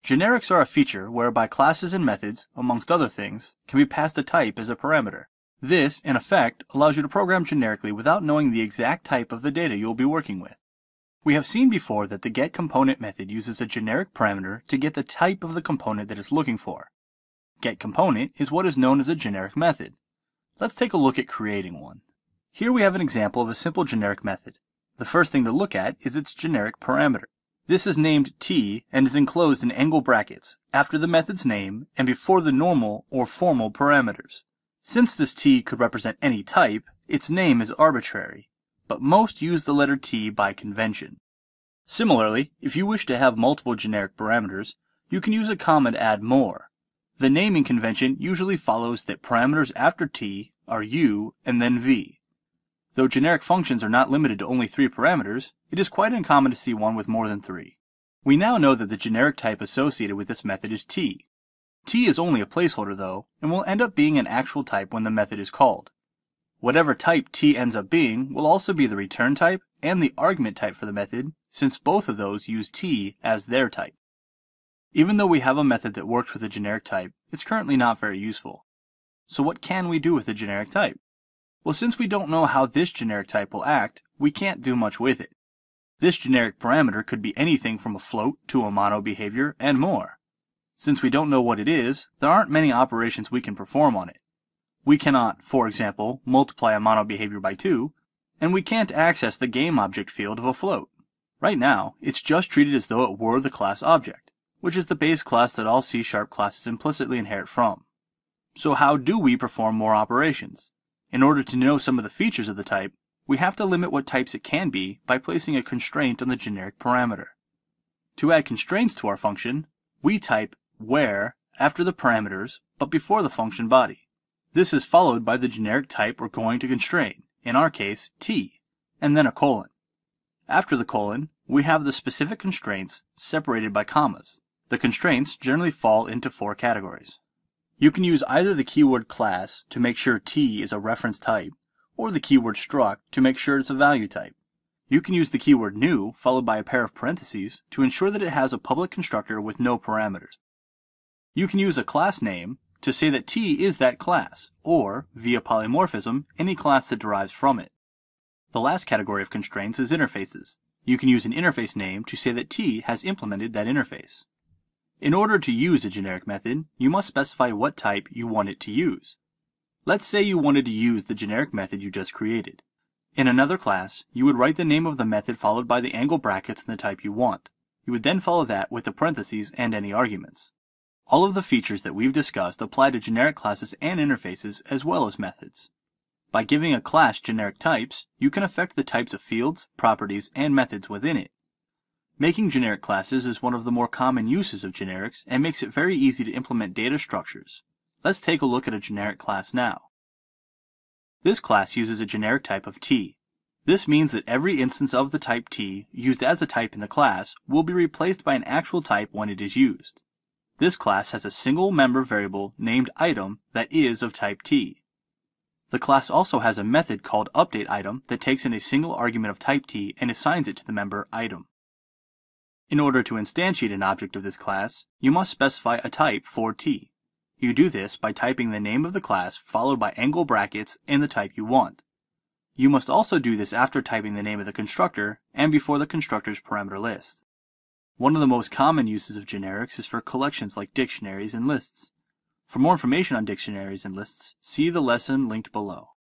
Generics are a feature whereby classes and methods, amongst other things, can be passed a type as a parameter. This, in effect, allows you to program generically without knowing the exact type of the data you will be working with. We have seen before that the getComponent method uses a generic parameter to get the type of the component that it's looking for. GetComponent is what is known as a generic method. Let's take a look at creating one. Here we have an example of a simple generic method. The first thing to look at is its generic parameter. This is named t and is enclosed in angle brackets after the method's name and before the normal or formal parameters. Since this t could represent any type, its name is arbitrary, but most use the letter t by convention. Similarly, if you wish to have multiple generic parameters, you can use a comma to add more. The naming convention usually follows that parameters after t are u and then v. Though generic functions are not limited to only 3 parameters, it is quite uncommon to see one with more than 3. We now know that the generic type associated with this method is t. T is only a placeholder though, and will end up being an actual type when the method is called. Whatever type t ends up being will also be the return type and the argument type for the method, since both of those use t as their type. Even though we have a method that works with a generic type, it's currently not very useful. So what can we do with a generic type? Well, since we don't know how this generic type will act, we can't do much with it. This generic parameter could be anything from a float to a mono behavior and more. Since we don't know what it is, there aren't many operations we can perform on it. We cannot, for example, multiply a mono behavior by 2, and we can't access the game object field of a float. Right now, it's just treated as though it were the class object, which is the base class that all C# classes implicitly inherit from. So how do we perform more operations? In order to know some of the features of the type, we have to limit what types it can be by placing a constraint on the generic parameter. To add constraints to our function, we type where after the parameters, but before the function body. This is followed by the generic type we're going to constrain, in our case t, and then a colon. After the colon, we have the specific constraints separated by commas. The constraints generally fall into 4 categories. You can use either the keyword class to make sure t is a reference type, or the keyword struct to make sure it's a value type. You can use the keyword new followed by a pair of parentheses to ensure that it has a public constructor with no parameters. You can use a class name to say that t is that class, or, via polymorphism, any class that derives from it. The last category of constraints is interfaces. You can use an interface name to say that t has implemented that interface. In order to use a generic method, you must specify what type you want it to use. Let's say you wanted to use the generic method you just created. In another class, you would write the name of the method followed by the angle brackets and the type you want. You would then follow that with the parentheses and any arguments. All of the features that we've discussed apply to generic classes and interfaces as well as methods. By giving a class generic types, you can affect the types of fields, properties, and methods within it. Making generic classes is one of the more common uses of generics and makes it very easy to implement data structures. Let's take a look at a generic class now. This class uses a generic type of t. This means that every instance of the type t used as a type in the class will be replaced by an actual type when it is used. This class has a single member variable named item that is of type t. The class also has a method called updateItem that takes in a single argument of type t and assigns it to the member item. In order to instantiate an object of this class, you must specify a type for t. You do this by typing the name of the class followed by angle brackets and the type you want. You must also do this after typing the name of the constructor and before the constructor's parameter list. One of the most common uses of generics is for collections like dictionaries and lists. For more information on dictionaries and lists, see the lesson linked below.